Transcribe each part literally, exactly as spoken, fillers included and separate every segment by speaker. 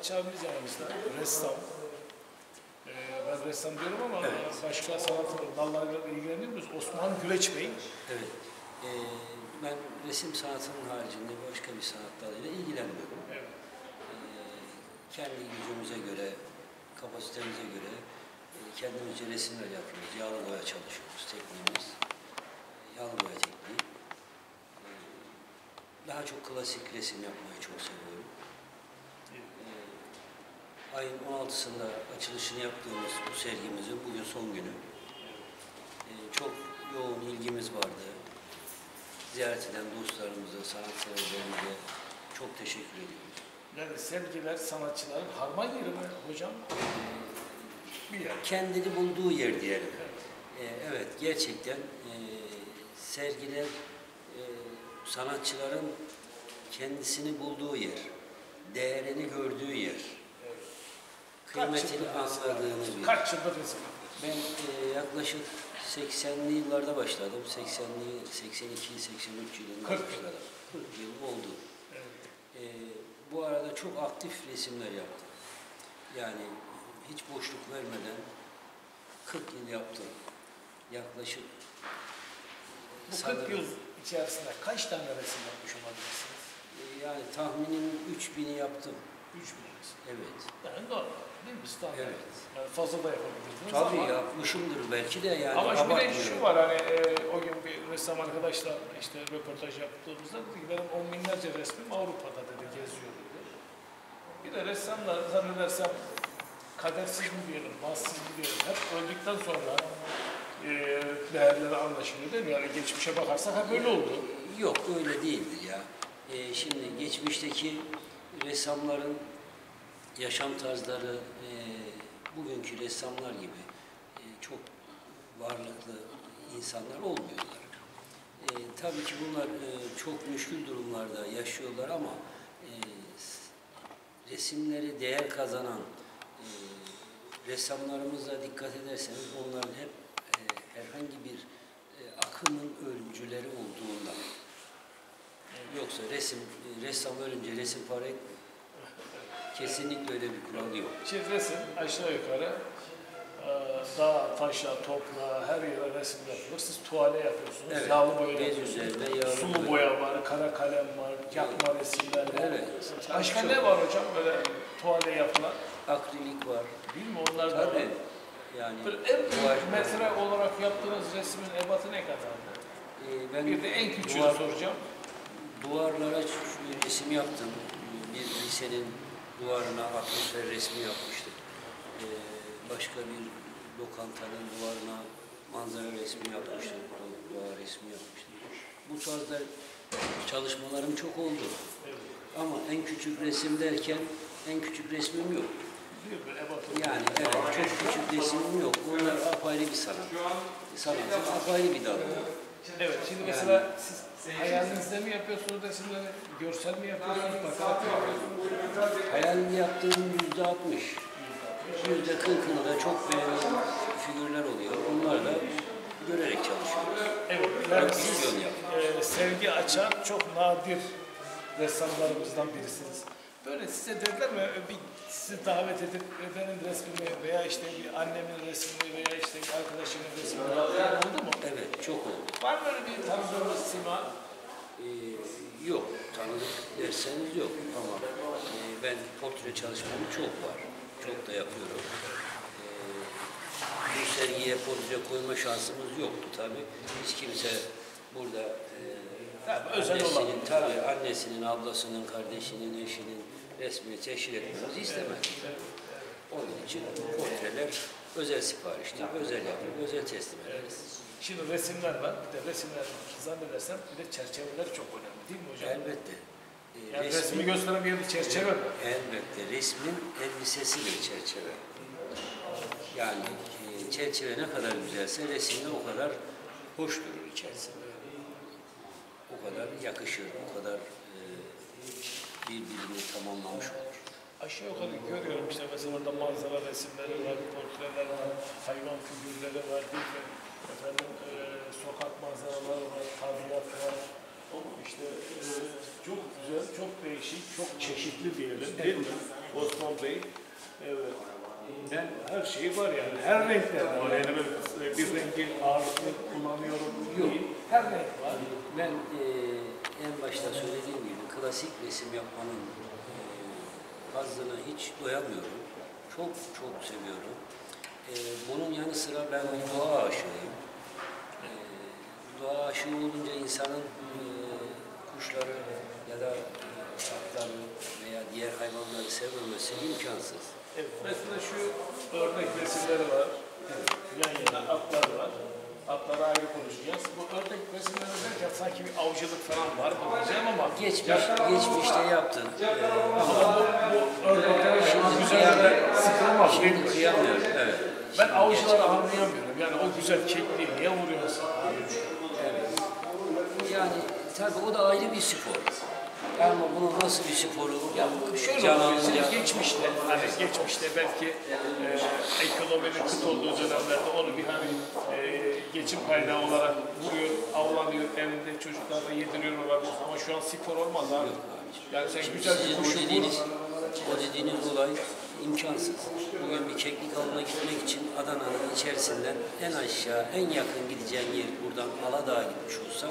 Speaker 1: sanatçı abimiz yanımızda, ressam. Ee, ben ressam diyorum ama
Speaker 2: evet.
Speaker 1: başka sanat dallarıyla ilgileniyor musunuz? Osman Güleç Bey.
Speaker 2: Evet. Ee, ben resim sanatının haricinde başka bir sanat dalıyla ilgilenmiyorum.
Speaker 1: Evet.
Speaker 2: Ee, kendi gücümüze göre, kapasitemize göre e, kendimizce resimler yapıyoruz. Yağlı boya çalışıyoruz, tekniğimiz. Yağlı boya tekniği. Ee, daha çok klasik resim yapmayı çok seviyorum. Ee, ayın on altısında açılışını yaptığımız bu sergimizin bugün son günü. Ee, çok yoğun ilgimiz vardı. Ziyaret eden dostlarımıza, sanatseverlerimize çok teşekkür ediyoruz.
Speaker 1: Yani sergiler sanatçıların harman yeri mi hocam? Bir yer.
Speaker 2: Kendini bulduğu yer diyelim. Evet, ee, evet gerçekten e, sergiler e, sanatçıların kendisini bulduğu yer, değerini gördüğü yer,
Speaker 1: Evet.
Speaker 2: kıymetini anladığını bir yer.
Speaker 1: Kaç yıldır resim
Speaker 2: Ben e, yaklaşık seksenli yıllarda başladım. seksenli, seksen iki, seksen üç yılında başladım. kırk yıl oldu.
Speaker 1: Evet.
Speaker 2: E, bu arada çok aktif resimler yaptım. Yani hiç boşluk vermeden kırk yıl yaptım. Yaklaşık
Speaker 1: Bu
Speaker 2: sanırım,
Speaker 1: kırk yıl içerisinde kaç tane resim yapmış olabilirsiniz?
Speaker 2: e, yani tahminim üç bini yaptım.
Speaker 1: Üç bin resim.
Speaker 2: Evet.
Speaker 1: Yani normal değil mi? Standart.
Speaker 2: Evet.
Speaker 1: Yani fazla da yapabilirsiniz
Speaker 2: Tabii
Speaker 1: ama...
Speaker 2: yapmışımdır belki de yani.
Speaker 1: Ama şimdi de şu var hani e, o gün bir ressam arkadaşla işte röportaj yaptığımızda dedi ki benim on binlerce resmim Avrupa'da dedi geziyor dedi. Bir de ressamlar zannedersem kadersiz mi diyelim, bahtsız mı diyelim hep öldükten sonra e, değerleri anlaşılıyor değil mi? Yani geçmişe bakarsak hep öyle oldu.
Speaker 2: Yok öyle değildir ya. E, şimdi geçmişteki ressamların yaşam tarzları e, bugünkü ressamlar gibi e, çok varlıklı insanlar olmuyorlar. E, tabii ki bunlar e, çok müşkül durumlarda yaşıyorlar ama e, resimleri değer kazanan e, ressamlarımıza dikkat ederseniz onların hep e, herhangi bir e, akımın öncüleri olduğundan. Yoksa resim, e, ressam ölünce resim para etmiyor. Kesinlikle öyle bir kural yok.
Speaker 1: Şimdi resim aşağı yukarı e, dağa, taşa, toprağa, her yere resim yapılır. Siz tuvale yapıyorsunuz,
Speaker 2: Evet,
Speaker 1: yağlı boya
Speaker 2: bez
Speaker 1: yapıyorsunuz.
Speaker 2: üzerine yağlı
Speaker 1: Sulu
Speaker 2: boya.
Speaker 1: boya var, kara kalem var, yakma resimler var.
Speaker 2: Evet.
Speaker 1: Başka
Speaker 2: Çok.
Speaker 1: ne var hocam böyle tuvale yapılan?
Speaker 2: Akrilik var.
Speaker 1: Değil mi? Onlar da var.
Speaker 2: Tabii. Yani
Speaker 1: Böyle en büyük
Speaker 2: duvar,
Speaker 1: metre olarak yaptığınız resmin ebatı ne kadardı?
Speaker 2: e, ben
Speaker 1: Bir de en küçüğünü
Speaker 2: duvar,
Speaker 1: soracağım.
Speaker 2: duvarlara resim yaptım. Bir lisenin duvarına atmosfer resmi yapmıştık. E, başka bir lokantanın duvarına manzara resmi yapmıştık. Doğa resmi yapmıştık. Bu tarzda çalışmalarım çok oldu.
Speaker 1: Evet.
Speaker 2: Ama en küçük resim derken en küçük resmim yok.
Speaker 1: Değil mi? Ebatı.
Speaker 2: Yani evet, çok küçük resimim yok. Onlar apayrı bir sanat. Sanatın apayrı bir dalı.
Speaker 1: Evet, şimdi mesela siz hayalinizde mi yapıyorsunuz resimleri, görsel mi yapıyorsunuz, bakarak mı yapıyorsunuz?
Speaker 2: Hayalini yaptığım yüzde altmış. Yüzde kırkını da çok beğenilen figürler oluyor. Onlar da görerek çalışıyoruz.
Speaker 1: Evet, yani
Speaker 2: Yok,
Speaker 1: siz
Speaker 2: vizyon yap.
Speaker 1: e, sevgi açan çok nadir ressamlarımızdan birisiniz. Böyle size dediler mi, bir sizi davet edip benim resmimi veya işte bir annemin resmini veya işte bir arkadaşımın resmini yaptıran oldu mu?
Speaker 2: Evet, çok oldu.
Speaker 1: Var mı öyle bir tanıdığınız sima?
Speaker 2: Ee, yok, tanıdık derseniz yok ama e, ben portre çalışmam çok var. Çok da yapıyorum. Ee, bu sergiye portre koyma şansımız yoktu tabii. Hiç kimse burada e,
Speaker 1: Tabii, özel
Speaker 2: annesinin,
Speaker 1: olan.
Speaker 2: tabii, annesinin, ablasının, kardeşinin, eşinin resmini teşhir etmemizi istemez. Onun için portreler özel sipariştir, özel yapılır, özel teslim ederiz.
Speaker 1: Şimdi resimler var, bir de resimler zannedersem bir de çerçeveler çok önemli değil mi hocam?
Speaker 2: Elbette. Ee,
Speaker 1: Yani
Speaker 2: resmin-
Speaker 1: resmi gösteren bir yerde çerçeve var.
Speaker 2: Elbette. Resmin elbisesidir çerçeve. Yani e, çerçeve ne kadar güzelse resimde o kadar hoş durur içerisinde. O kadar yakışır, o kadar e, birbirini tamamlamış olur.
Speaker 1: Aşağı yukarı görüyorum işte mesela orada manzara resimleri var, portreler var, hayvan figürleri var değil mi? Efendim e, sokak manzaraları var, tabiat var. İşte e, çok güzel, çok değişik, çok çeşitli diyelim değil mi? Osman Bey. Evet. Ben her şey var yani. Her renkler var. Yani böyle bir rengi ağırlıklı kullanıyorum.
Speaker 2: Yok.
Speaker 1: Değil. Her renk var.
Speaker 2: Ben e, en başta söylediğim gibi klasik resim yapmanın e, hazzına hiç doyamıyorum. Çok çok seviyorum. E, bunun yanı sıra ben bir doğa aşığıyım. E, doğa aşığı olunca insanın e, kuşları ya da e, atları veya diğer hayvanları sevmemesi imkansız.
Speaker 1: Evet. Mesela şu örnek resimleri var.
Speaker 2: Evet.
Speaker 1: Yan yana atlar var. Atlara ayrı konuşacağız. Bu örnek resimleri derken sanki bir avcılık falan var mı diyeceğim ama
Speaker 2: Geçmiş, geçmişte yaptın. E,
Speaker 1: ama bu, bu örnekler şimdi güzel de sıkılmaz değil mi?
Speaker 2: Şimdi kıyamıyorum. Evet.
Speaker 1: Ben
Speaker 2: Şimdi
Speaker 1: avcıları anlayamıyorum. Yani o güzel kekliği niye vuruyorsun?
Speaker 2: Evet. Yani tabii o da ayrı bir spor. Ama bunun nasıl bir sporu?
Speaker 1: Ya şöyle
Speaker 2: Canlı-
Speaker 1: oluyor, şimdi geçmişte, hani geçmişte belki e, ekonominin kıt olduğu dönemlerde onu bir hani e, geçim kaynağı olarak vuruyor, avlanıyor, evinde çocuklarına yediriyor olabilir. Ama şu an spor olmaz abi. Yani sen güzel bir
Speaker 2: Sizin
Speaker 1: kuşu
Speaker 2: o dediğiniz,
Speaker 1: vur.
Speaker 2: o dediğiniz olay imkansız. Bugün bir keklik avına gitmek için Adana'nın içerisinden en aşağı, en yakın gideceğin yer buradan Aladağ'a gitmiş olsa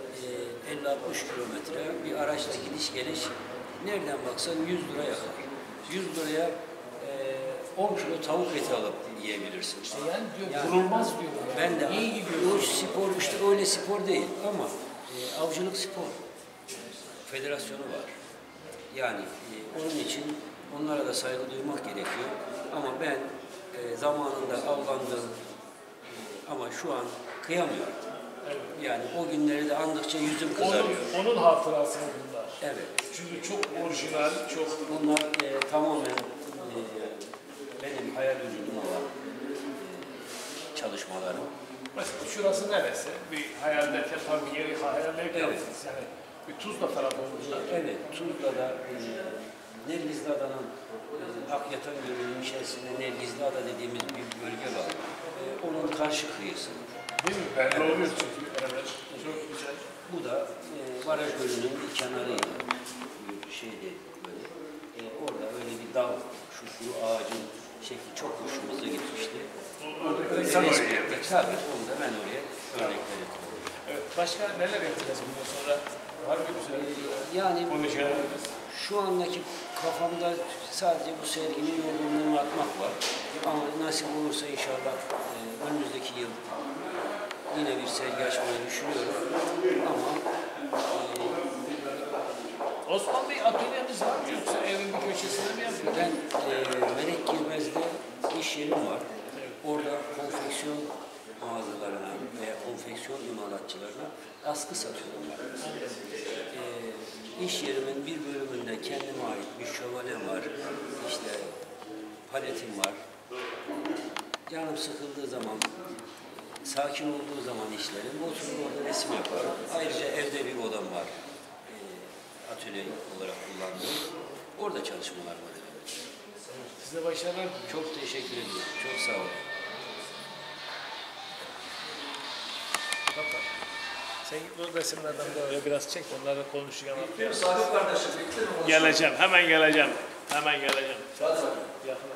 Speaker 2: elli altmış kilometre bir araçla gidiş geliş nereden baksan yüz lira yakar. yüz liraya e, on kilo tavuk eti alıp yiyebilirsin.
Speaker 1: İşte yani diyor,
Speaker 2: Yani
Speaker 1: vurulmaz diyor.
Speaker 2: Ben de
Speaker 1: İyi gidiyor.
Speaker 2: o spor işte öyle spor değil ama e, avcılık spor federasyonu var. Yani e, onun için onlara da saygı duymak gerekiyor. Ama ben e, zamanında avlandım e, ama şu an kıyamıyorum.
Speaker 1: Evet.
Speaker 2: Yani o günleri de andıkça yüzüm
Speaker 1: Onun,
Speaker 2: kızarıyor.
Speaker 1: onun hatırası bunlar.
Speaker 2: Evet.
Speaker 1: Çünkü çok orijinal, çok
Speaker 2: Bunlar e, tamamen e, benim hayal ürünüm olan e, çalışmalarım.
Speaker 1: mesela şurası neresi? Bir hayal derken tabii yeri hayallayıp
Speaker 2: Evet.
Speaker 1: yaptınız. Yani bir Tuzla tarafı olacak.
Speaker 2: Evet, Tuzla'da e, Nergizliada'nın e, Akyatan Gölü'nün içerisinde Nergizliada dediğimiz bir bölge var. E, onun karşı kıyısı.
Speaker 1: Değil mi? Belli oluyor çünkü. Evet. Çok güzel.
Speaker 2: Bu da e, Baraj Gölü'nün bir kenarıydı. Bir şeydi böyle. E, orada öyle bir dal, şu kuru ağacın şekli çok hoşumuza gitmişti. Öyle
Speaker 1: Sen
Speaker 2: resmi
Speaker 1: oraya
Speaker 2: yaptık. Tabii, onu da ben oraya örnekleri koydum.
Speaker 1: Evet. Başka neler yapacağız bundan sonra? Var mı güzel?
Speaker 2: Yani
Speaker 1: Konuşacağımız.
Speaker 2: şu andaki kafamda sadece bu serginin yorgunluğunu atmak var. Ama nasip olursa inşallah e, önümüzdeki yıl yine bir sergi açmayı düşünüyorum. Ama e,
Speaker 1: Osman Bey atölyemiz var mı yoksa evin bir köşesinde mi yapıyor?
Speaker 2: ben e, Melek Girmez'de iş yerim var. Orada konfeksiyon mağazalarına veya konfeksiyon imalatçılarına askı satıyorum ben. E, iş yerimin bir bölümünde kendime ait bir şövalem var. İşte paletim var. Canım sıkıldığı zaman, sakin olduğu zaman işlerim, oturup orada resim yaparım. Ayrıca evde bir odam var. E, atölye olarak kullandığım. Orada çalışmalar var.
Speaker 1: Size başarılar.
Speaker 2: Çok teşekkür ediyorum. Çok sağ olun.
Speaker 1: Kapat. Sen bu resimlerden böyle biraz çek, onlarla konuşacağım.
Speaker 3: Benim Salih kardeşim bitti mi?
Speaker 1: Geleceğim, hemen geleceğim. Hemen geleceğim. Yakına.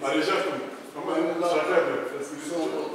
Speaker 4: Arayacaktım ama şaka yapıyorum. Espri-
Speaker 5: Son